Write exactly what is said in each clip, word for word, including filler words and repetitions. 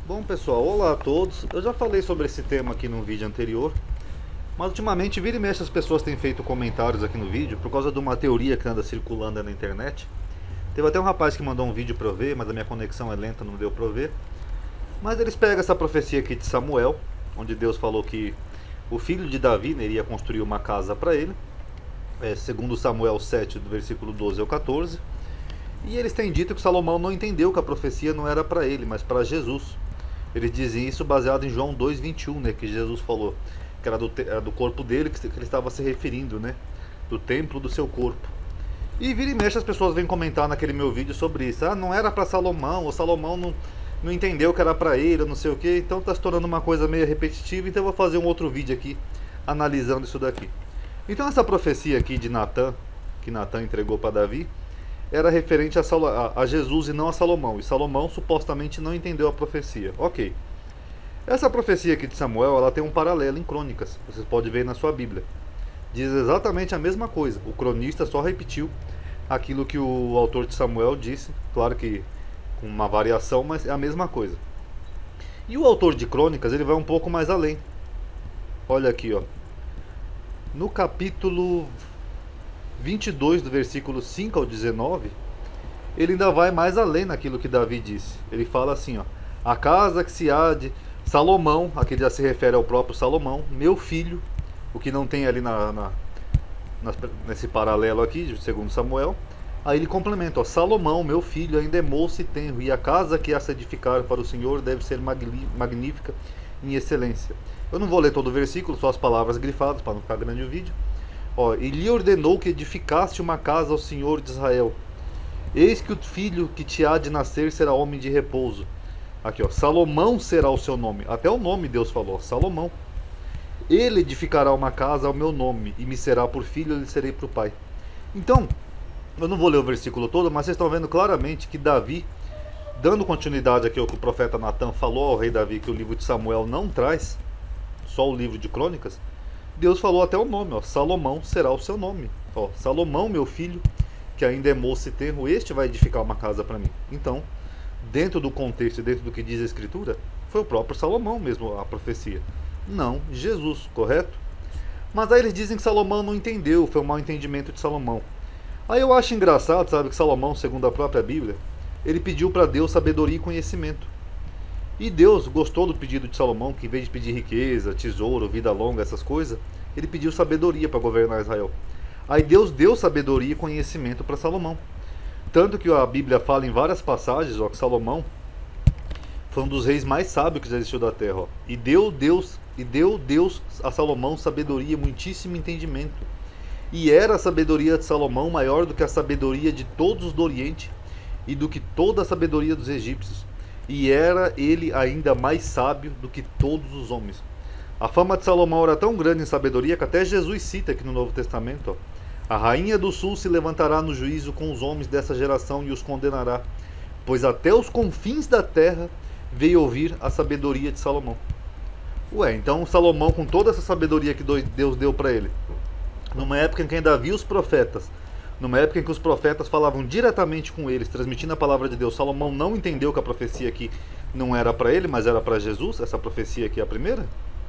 Bom pessoal, olá a todos. Eu já falei sobre esse tema aqui no vídeo anterior, mas ultimamente vira e mexe as pessoas têm feito comentários aqui no vídeo por causa de uma teoria que anda circulando aí na internet. Teve até um rapaz que mandou um vídeo pra eu ver, mas a minha conexão é lenta, não deu pra eu ver. Mas eles pegam essa profecia aqui de Samuel, onde Deus falou que o filho de Davi, né, iria construir uma casa para ele, é, segundo Samuel sete, do versículo doze ao quatorze. E eles têm dito que Salomão não entendeu que a profecia não era para ele, mas para Jesus. Eles dizem isso baseado em João dois, vinte e um, né, que Jesus falou que era do, era do corpo dele que ele estava se referindo, né, do templo do seu corpo. E vira e mexe as pessoas vêm comentar naquele meu vídeo sobre isso. Ah, não era para Salomão, ou Salomão não, não entendeu que era para ele, ou não sei o que. Então tá se tornando uma coisa meio repetitiva, então eu vou fazer um outro vídeo aqui analisando isso daqui. Então essa profecia aqui de Natan, que Natan entregou para Davi, era referente a, Salo, a, a Jesus e não a Salomão. E Salomão supostamente não entendeu a profecia. Ok. Essa profecia aqui de Samuel, ela tem um paralelo em Crônicas. Vocês podem ver na sua Bíblia. Diz exatamente a mesma coisa. O cronista só repetiu aquilo que o autor de Samuel disse. Claro que com uma variação, mas é a mesma coisa. E o autor de Crônicas, ele vai um pouco mais além. Olha aqui, ó. No capítulo vinte e dois, do versículo cinco ao dezenove, ele ainda vai mais além naquilo que Davi disse. Ele fala assim, ó: a casa que se há de Salomão, aqui já se refere ao próprio Salomão, meu filho, o que não tem ali na, na, na, nesse paralelo aqui, segundo Samuel. Aí ele complementa, ó: Salomão, meu filho, ainda é moço e tenro, e a casa que há se edificar para o Senhor deve ser magnífica em excelência. Eu não vou ler todo o versículo, só as palavras grifadas, para não ficar grande o vídeo. Ó, e lhe ordenou que edificasse uma casa ao Senhor de Israel. Eis que o filho que te há de nascer será homem de repouso. Aqui, ó, Salomão será o seu nome. Até o nome Deus falou, Salomão. Ele edificará uma casa ao meu nome, e me será por filho, e lhe serei por pai. Então, eu não vou ler o versículo todo, mas vocês estão vendo claramente que Davi, dando continuidade aqui ao que o profeta Natan falou ao rei Davi, que o livro de Samuel não traz, só o livro de Crônicas, Deus falou até o nome, ó, Salomão será o seu nome. Ó, Salomão, meu filho, que ainda é moço e tenro, este vai edificar uma casa para mim. Então, dentro do contexto e dentro do que diz a Escritura, foi o próprio Salomão mesmo a profecia. Não Jesus, correto? Mas aí eles dizem que Salomão não entendeu, foi um mau entendimento de Salomão. Aí eu acho engraçado, sabe, que Salomão, segundo a própria Bíblia, ele pediu para Deus sabedoria e conhecimento. E Deus gostou do pedido de Salomão, que em vez de pedir riqueza, tesouro, vida longa, essas coisas, ele pediu sabedoria para governar Israel. Aí Deus deu sabedoria e conhecimento para Salomão. Tanto que a Bíblia fala em várias passagens, ó, que Salomão foi um dos reis mais sábios que já existiu da terra. Ó. E deu Deus, e deu Deus a Salomão sabedoria, muitíssimo entendimento. E era a sabedoria de Salomão maior do que a sabedoria de todos os do Oriente e do que toda a sabedoria dos egípcios. E era ele ainda mais sábio do que todos os homens. A fama de Salomão era tão grande em sabedoria que até Jesus cita aqui no Novo Testamento, ó: a rainha do sul se levantará no juízo com os homens dessa geração e os condenará, pois até os confins da terra veio ouvir a sabedoria de Salomão. Ué, então Salomão, com toda essa sabedoria que Deus deu para ele, numa época em que ainda havia os profetas, numa época em que os profetas falavam diretamente com eles, transmitindo a palavra de Deus, Salomão não entendeu que a profecia aqui não era para ele, mas era para Jesus, essa profecia aqui é a primeira?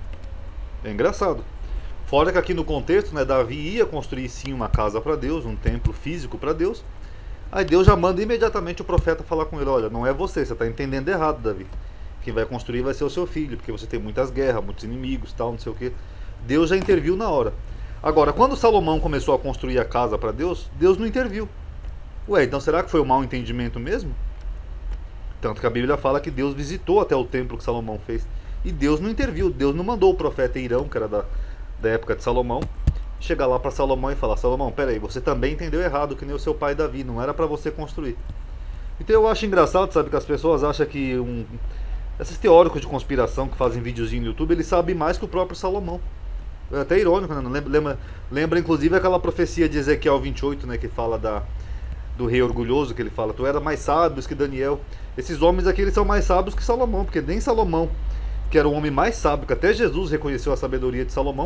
É engraçado. Fora que aqui no contexto, né, Davi ia construir sim uma casa para Deus, um templo físico para Deus. Aí Deus já manda imediatamente o profeta falar com ele: olha, não é você, você está entendendo errado, Davi. Quem vai construir vai ser o seu filho, porque você tem muitas guerras, muitos inimigos, tal, não sei o que. Deus já interviu na hora. Agora, quando Salomão começou a construir a casa para Deus, Deus não interviu. Ué, então será que foi um mau entendimento mesmo? Tanto que a Bíblia fala que Deus visitou até o templo que Salomão fez. E Deus não interviu. Deus não mandou o profeta Irão, que era da, da época de Salomão, chegar lá para Salomão e falar: Salomão, peraí, você também entendeu errado, que nem o seu pai Davi, não era para você construir. Então eu acho engraçado, sabe, que as pessoas acham que um, esses teóricos de conspiração que fazem videozinho no YouTube, eles sabem mais que o próprio Salomão. É até irônico, né? Lembra, lembra, lembra inclusive aquela profecia de Ezequiel vinte e oito, né, que fala da, do rei orgulhoso, que ele fala: tu era mais sábio que Daniel. Esses homens aqui, eles são mais sábios que Salomão, porque nem Salomão, que era o homem mais sábio, que até Jesus reconheceu a sabedoria de Salomão,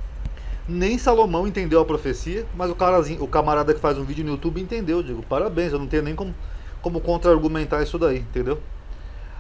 nem Salomão entendeu a profecia, mas o, carazinho, o camarada que faz um vídeo no YouTube entendeu. Digo, parabéns, eu não tenho nem como, como contra-argumentar isso daí, entendeu?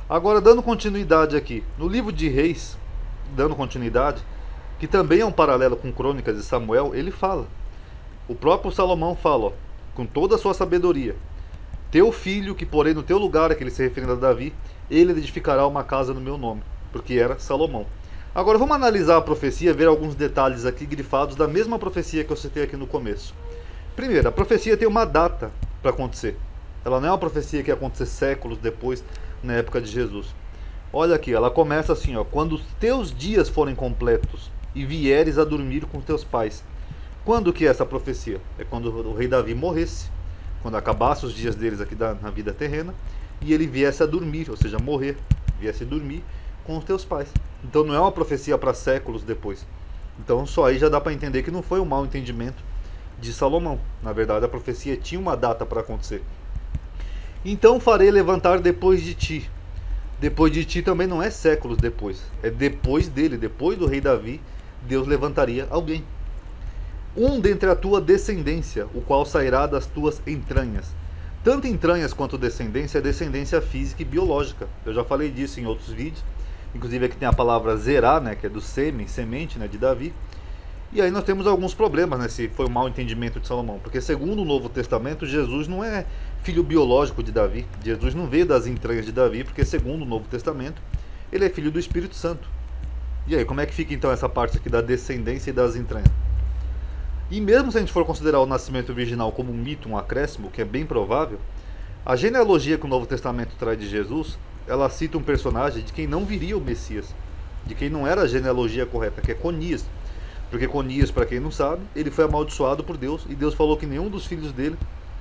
Agora, dando continuidade aqui, no livro de Reis, dando continuidade, que também é um paralelo com Crônicas de Samuel, ele fala, o próprio Salomão fala, ó, com toda a sua sabedoria, teu filho que porém no teu lugar, que ele se referindo a Davi, ele edificará uma casa no meu nome, porque era Salomão. Agora vamos analisar a profecia, ver alguns detalhes aqui grifados da mesma profecia que eu citei aqui no começo. Primeiro, a profecia tem uma data para acontecer. Ela não é uma profecia que ia acontecer séculos depois, na época de Jesus. Olha aqui, ela começa assim, ó, quando os teus dias forem completos e vieres a dormir com teus pais. Quando que é essa profecia? É quando o rei Davi morresse, quando acabasse os dias deles aqui da, na vida terrena, e ele viesse a dormir, ou seja, morrer, viesse a dormir com os teus pais. Então não é uma profecia para séculos depois. Então só aí já dá para entender que não foi um mau entendimento de Salomão. Na verdade a profecia tinha uma data para acontecer. Então farei levantar depois de ti. Depois de ti também não é séculos depois, é depois dele, depois do rei Davi, Deus levantaria alguém. Um dentre a tua descendência, o qual sairá das tuas entranhas. Tanto entranhas quanto descendência é descendência física e biológica. Eu já falei disso em outros vídeos. Inclusive aqui tem a palavra zerá, né, que é do sêmen, semente, né, de Davi. E aí nós temos alguns problemas, né, se foi um mau entendimento de Salomão. Porque segundo o Novo Testamento, Jesus não é filho biológico de Davi. Jesus não veio das entranhas de Davi, porque segundo o Novo Testamento, ele é filho do Espírito Santo. E aí, como é que fica então essa parte aqui da descendência e das entranhas? E mesmo se a gente for considerar o nascimento virginal como um mito, um acréscimo, que é bem provável, a genealogia que o Novo Testamento traz de Jesus, ela cita um personagem de quem não viria o Messias, de quem não era a genealogia correta, que é Conias. Porque Conias, para quem não sabe, ele foi amaldiçoado por Deus, e Deus falou que nenhum dos filhos dele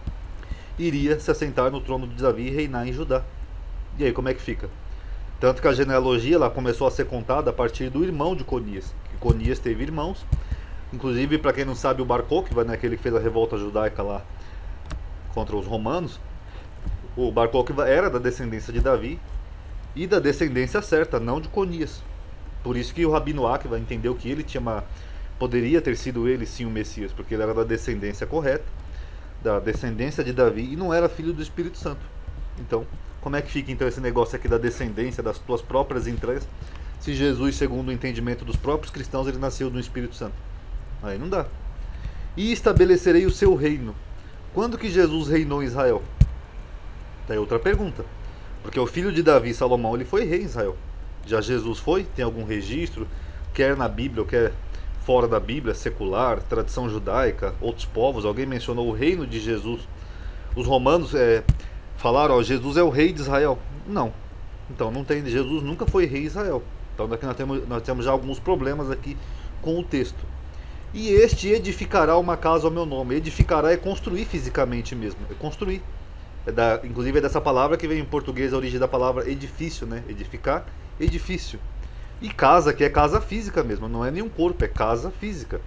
iria se assentar no trono de Davi e reinar em Judá. E aí, como é que fica? Tanto que a genealogia ela começou a ser contada a partir do irmão de Conias, que Conias teve irmãos. Inclusive, para quem não sabe, o Bar Kokhba, né, aquele que fez a revolta judaica lá contra os romanos, o Bar Kokhba era da descendência de Davi e da descendência certa, não de Conias. Por isso que o Rabino Akiva entendeu que ele tinha uma, poderia ter sido ele sim o Messias, porque ele era da descendência correta, da descendência de Davi e não era filho do Espírito Santo. Então, como é que fica então esse negócio aqui da descendência, das tuas próprias entranhas, se Jesus, segundo o entendimento dos próprios cristãos, ele nasceu do Espírito Santo? Aí não dá. E estabelecerei o seu reino. Quando que Jesus reinou em Israel? Tá aí outra pergunta. Porque o filho de Davi, Salomão, ele foi rei em Israel. Já Jesus foi? Tem algum registro? Quer na Bíblia ou quer fora da Bíblia, secular, tradição judaica, outros povos? Alguém mencionou o reino de Jesus? Os romanos é, falaram, ó, Jesus é o rei de Israel. Não. Então não tem, Jesus nunca foi rei em Israel. Então daqui nós temos, nós temos já alguns problemas aqui com o texto. E este edificará uma casa ao meu nome. Edificará é construir fisicamente mesmo. É construir. É da, inclusive é dessa palavra que vem em português a origem da palavra edifício, né? Edificar, edifício. E casa, que é casa física mesmo. Não é nenhum corpo, é casa física.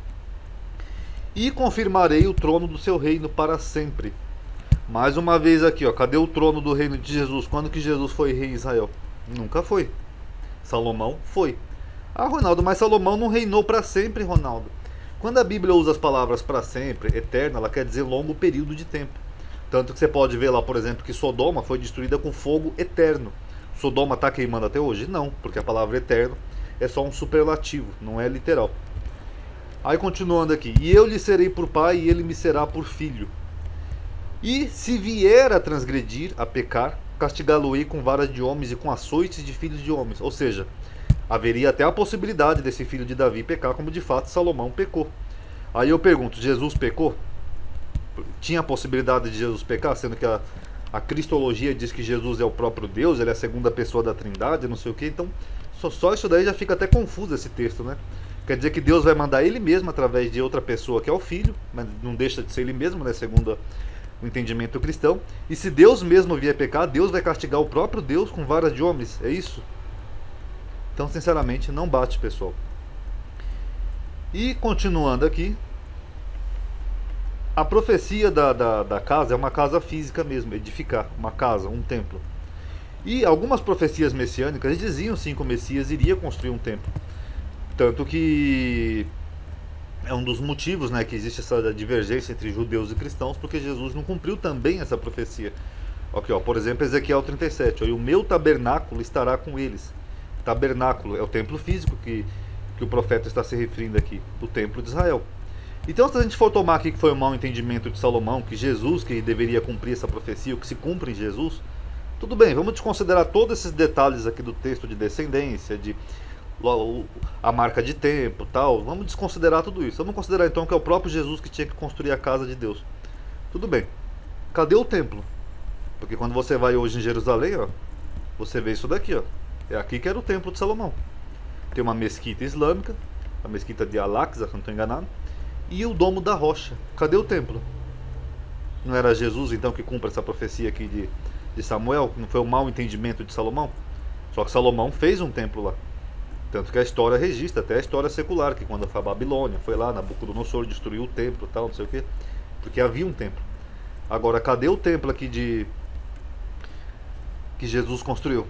E confirmarei o trono do seu reino para sempre. Mais uma vez aqui, ó. Cadê o trono do reino de Jesus? Quando que Jesus foi rei em Israel? Nunca foi. Salomão foi. Ah, Ronaldo, mas Salomão não reinou para sempre, Ronaldo. Quando a Bíblia usa as palavras para sempre, eterna, ela quer dizer longo período de tempo. Tanto que você pode ver lá, por exemplo, que Sodoma foi destruída com fogo eterno. Sodoma está queimando até hoje? Não, porque a palavra eterno é só um superlativo, não é literal. Aí continuando aqui, e eu lhe serei por pai e ele me será por filho. E se vier a transgredir, a pecar, castigá-lo-ei com varas de homens e com açoites de filhos de homens. Ou seja, haveria até a possibilidade desse filho de Davi pecar, como de fato Salomão pecou. Aí eu pergunto, Jesus pecou? Tinha a possibilidade de Jesus pecar, sendo que a, a cristologia diz que Jesus é o próprio Deus, ele é a segunda pessoa da Trindade, não sei o que. Então só, só isso daí já fica até confuso esse texto, né? Quer dizer que Deus vai mandar ele mesmo através de outra pessoa que é o filho, mas não deixa de ser ele mesmo, né? Segundo o entendimento cristão. E se Deus mesmo vier pecar, Deus vai castigar o próprio Deus com varas de homens, é isso? Então, sinceramente, não bate, pessoal. E continuando aqui, a profecia da, da, da casa é uma casa física mesmo, edificar, uma casa, um templo. E algumas profecias messiânicas diziam sim que o Messias iria construir um templo. Tanto que é um dos motivos, né, que existe essa divergência entre judeus e cristãos, porque Jesus não cumpriu também essa profecia. Aqui, ó, por exemplo, Ezequiel trinta e sete, ó, e o meu tabernáculo estará com eles. Tabernáculo é o templo físico que, que o profeta está se referindo aqui, o templo de Israel. Então, se a gente for tomar aqui que foi um mau entendimento de Salomão, que Jesus que deveria cumprir essa profecia, o que se cumpre em Jesus, tudo bem, vamos desconsiderar todos esses detalhes aqui do texto de descendência, de a marca de tempo, tal. Vamos desconsiderar tudo isso. Vamos considerar então que é o próprio Jesus que tinha que construir a casa de Deus. Tudo bem. Cadê o templo? Porque quando você vai hoje em Jerusalém, ó, você vê isso daqui, ó. É aqui que era o templo de Salomão. Tem uma mesquita islâmica, a mesquita de Al-Aqsa, se não estou enganado, e o domo da rocha. Cadê o templo? Não era Jesus então que cumpre essa profecia aqui de, de Samuel? Não foi um mau entendimento de Salomão? Só que Salomão fez um templo lá. Tanto que a história registra, até a história secular, que quando foi a Babilônia, foi lá, Nabucodonosor destruiu o templo e tal, não sei o quê, porque havia um templo. Agora, cadê o templo aqui de que Jesus construiu?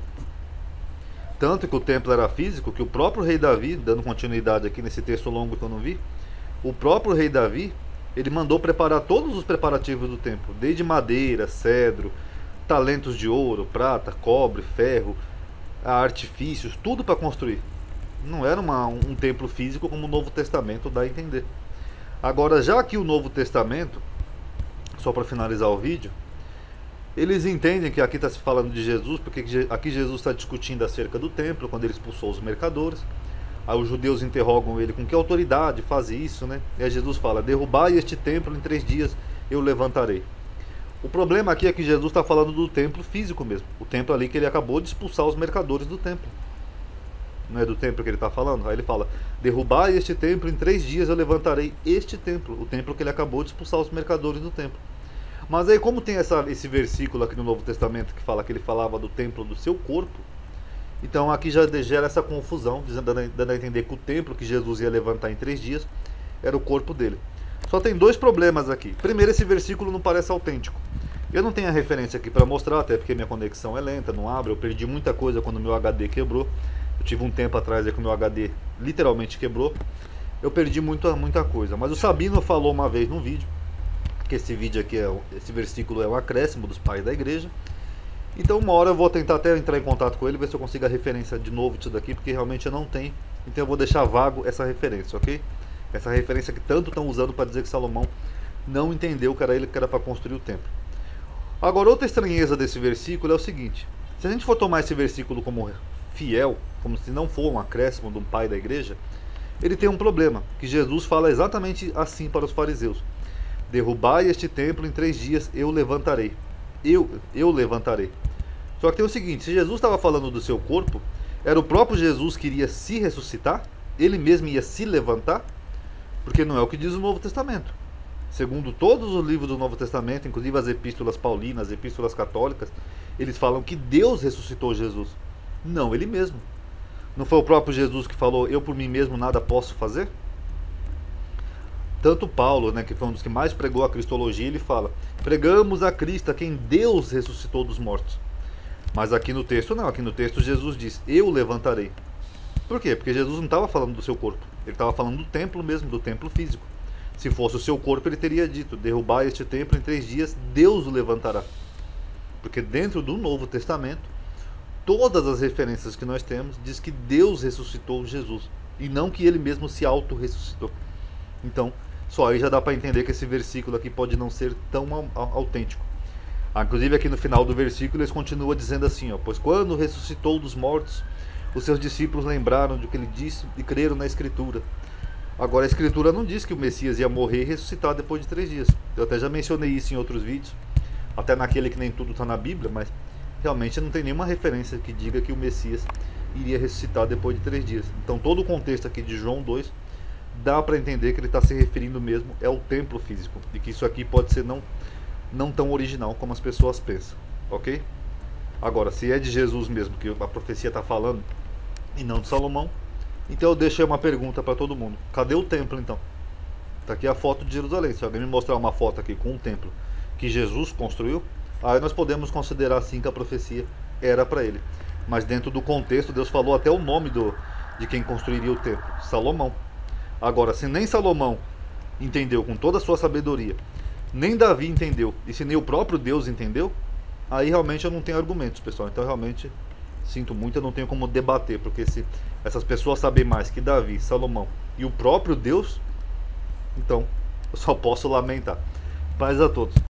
Tanto que o templo era físico, que o próprio rei Davi, dando continuidade aqui nesse texto longo que eu não vi, o próprio rei Davi, ele mandou preparar todos os preparativos do templo, desde madeira, cedro, talentos de ouro, prata, cobre, ferro, artifícios, tudo para construir. Não era uma, um templo físico como o Novo Testamento dá a entender. Agora, já que o Novo Testamento, só para finalizar o vídeo, eles entendem que aqui está se falando de Jesus, porque aqui Jesus está discutindo acerca do templo, quando ele expulsou os mercadores. Aí os judeus interrogam ele com que autoridade faz isso, né? E aí Jesus fala, derrubai este templo em três dias eu levantarei. O problema aqui é que Jesus está falando do templo físico mesmo, o templo ali que ele acabou de expulsar os mercadores do templo. Não é do templo que ele está falando? Aí ele fala, derrubai este templo em três dias eu levantarei este templo, o templo que ele acabou de expulsar os mercadores do templo. Mas aí, como tem essa, esse versículo aqui no Novo Testamento que fala que ele falava do templo do seu corpo, então aqui já gera essa confusão, dando, dando a entender que o templo que Jesus ia levantar em três dias era o corpo dele. Só tem dois problemas aqui. Primeiro, esse versículo não parece autêntico. Eu não tenho a referência aqui para mostrar, até porque minha conexão é lenta, não abre. Eu perdi muita coisa quando meu H D quebrou. Eu tive um tempo atrás aí que o meu H D literalmente quebrou. Eu perdi muita, muita coisa. Mas o Sabino falou uma vez num vídeo que esse vídeo aqui, é, esse versículo é um acréscimo dos pais da igreja. Então uma hora eu vou tentar até entrar em contato com ele, ver se eu consigo a referência de novo disso daqui, porque realmente eu não tenho. Então eu vou deixar vago essa referência, ok? Essa referência que tanto estão usando para dizer que Salomão não entendeu que era ele que era para construir o templo. Agora, outra estranheza desse versículo é o seguinte: se a gente for tomar esse versículo como fiel, como se não for um acréscimo de um pai da igreja, ele tem um problema, que Jesus fala exatamente assim para os fariseus: derrubai este templo em três dias eu levantarei. Eu, eu levantarei. Só que tem o seguinte: se Jesus estava falando do seu corpo, era o próprio Jesus que iria se ressuscitar? Ele mesmo ia se levantar? Porque não é o que diz o Novo Testamento. Segundo todos os livros do Novo Testamento, inclusive as epístolas paulinas, as epístolas católicas, eles falam que Deus ressuscitou Jesus. Não, ele mesmo. Não foi o próprio Jesus que falou, eu por mim mesmo nada posso fazer? Tanto Paulo, né, que foi um dos que mais pregou a cristologia, ele fala, pregamos a Cristo, a quem Deus ressuscitou dos mortos. Mas aqui no texto não, aqui no texto Jesus diz, eu levantarei. Por quê? Porque Jesus não estava falando do seu corpo, ele estava falando do templo mesmo, do templo físico. Se fosse o seu corpo, ele teria dito, derrubar este templo em três dias, Deus o levantará. Porque dentro do Novo Testamento, todas as referências que nós temos diz que Deus ressuscitou Jesus, e não que ele mesmo se auto-ressuscitou. Então, só aí já dá para entender que esse versículo aqui pode não ser tão autêntico. Ah, inclusive aqui no final do versículo eles continuam dizendo assim, ó, pois quando ressuscitou dos mortos, os seus discípulos lembraram do que ele disse e creram na Escritura. Agora a Escritura não diz que o Messias ia morrer e ressuscitar depois de três dias. Eu até já mencionei isso em outros vídeos, até naquele que nem tudo está na Bíblia, mas realmente não tem nenhuma referência que diga que o Messias iria ressuscitar depois de três dias. Então todo o contexto aqui de João dois dá para entender que ele está se referindo mesmo ao templo físico, e que isso aqui pode ser não, não tão original como as pessoas pensam, ok? Agora, se é de Jesus mesmo que a profecia está falando, e não de Salomão, então eu deixei uma pergunta para todo mundo: cadê o templo então? Está aqui a foto de Jerusalém. Se alguém me mostrar uma foto aqui com um templo que Jesus construiu, aí nós podemos considerar sim que a profecia era para ele. Mas dentro do contexto, Deus falou até o nome do, de quem construiria o templo: Salomão. Agora, se nem Salomão entendeu com toda a sua sabedoria, nem Davi entendeu, e se nem o próprio Deus entendeu, aí realmente eu não tenho argumentos, pessoal. Então realmente sinto muito, eu não tenho como debater, porque se essas pessoas sabem mais que Davi, Salomão e o próprio Deus, então eu só posso lamentar. Paz a todos.